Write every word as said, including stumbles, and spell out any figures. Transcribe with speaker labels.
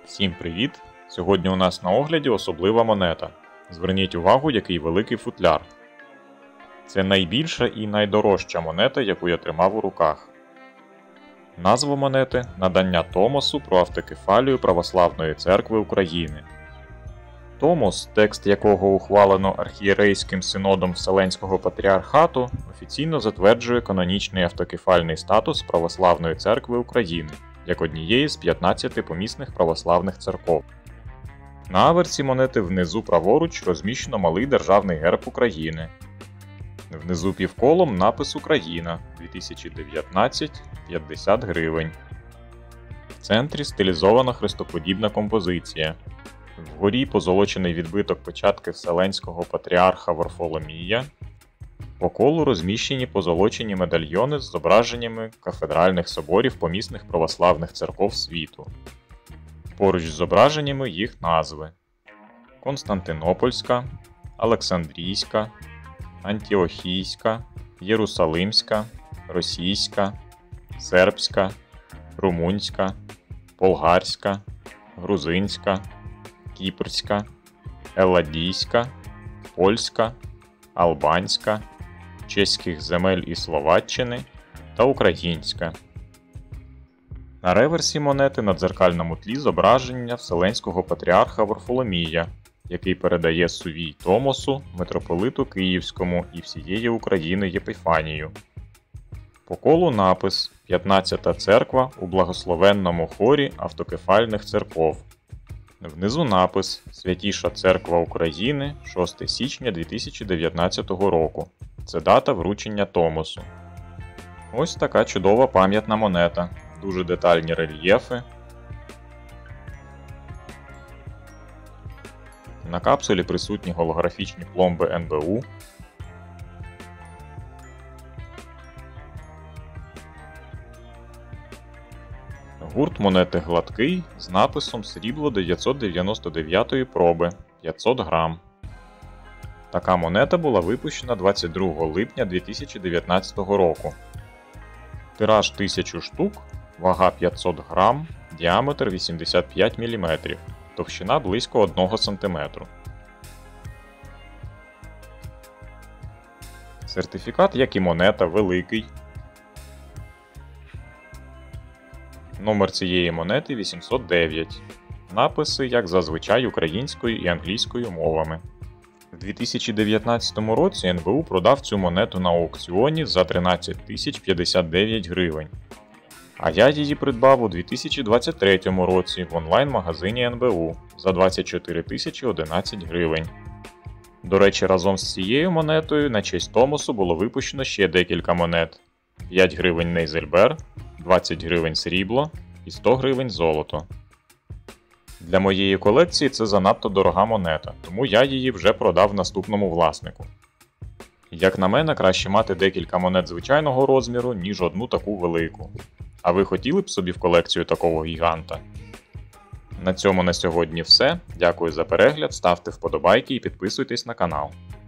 Speaker 1: Всім привіт! Сьогодні у нас на огляді особлива монета. Зверніть увагу, який великий футляр. Це найбільша і найдорожча монета, яку я тримав у руках. Назва монети – надання Томосу про автокефалію Православної Церкви України. Томос, текст якого ухвалено архієрейським синодом Вселенського Патріархату, офіційно затверджує канонічний автокефальний статус Православної Церкви України як однієї з п'ятнадцяти помісних православних церков. На аверсі монети внизу праворуч розміщено малий державний герб України. Внизу півколом напис «Україна дві тисячі дев'ятнадцять п'ятдесят гривень». В центрі стилізована хрестоподібна композиція. Вгорі позолочений відбиток печатки Вселенського Патріарха Варфоломія. По колу розміщені позолочені медальйони з зображеннями кафедральних соборів помісних православних церков світу. Поруч з зображеннями їх назви: Константинопольська, Олександрійська, Антіохійська, Єрусалимська, Російська, Сербська, Румунська, Болгарська, Грузинська, Кіпрська, Елладійська, Польська, Албанська, Чеських земель і Словаччини та Українська. На реверсі монети на дзеркальному тлі зображення Вселенського Патріарха Варфоломія, який передає сувій Томосу митрополиту Київському і всієї України Єпіфанію. По колу напис «п'ятнадцята церква у благословенному хорі автокефальних церков». Внизу напис «Святіша Церква України, шостого січня дві тисячі дев'ятнадцятого року». Це дата вручення Томосу. Ось така чудова пам'ятна монета. Дуже детальні рельєфи. На капсулі присутні голографічні пломби ен бе у. Гурт монети гладкий з написом «Срібло дев'ятсот дев'яносто дев'ятої проби, п'ятсот грам». Така монета була випущена двадцять другого липня дві тисячі дев'ятнадцятого року. Тираж тисяча штук, вага п'ятсот грам, діаметр вісімдесят п'ять міліметрів, товщина близько одного сантиметра. Сертифікат, як і монета, великий. Номер цієї монети вісімсот дев'ять. Написи, як зазвичай, українською і англійською мовами. У дві тисячі дев'ятнадцятому році ен бе у продав цю монету на аукціоні за тринадцять тисяч п'ятдесят дев'ять гривень. А я її придбав у дві тисячі двадцять третьому році в онлайн-магазині ен бе у за двадцять чотири тисячі одинадцять гривень. До речі, разом з цією монетою на честь Томосу було випущено ще декілька монет: п'ять гривень Нейзельбер, двадцять гривень срібло і сто гривень золото. Для моєї колекції це занадто дорога монета, тому я її вже продав наступному власнику. Як на мене, краще мати декілька монет звичайного розміру, ніж одну таку велику. А ви хотіли б собі в колекцію такого гіганта? На цьому на сьогодні все. Дякую за перегляд, ставте вподобайки і підписуйтесь на канал.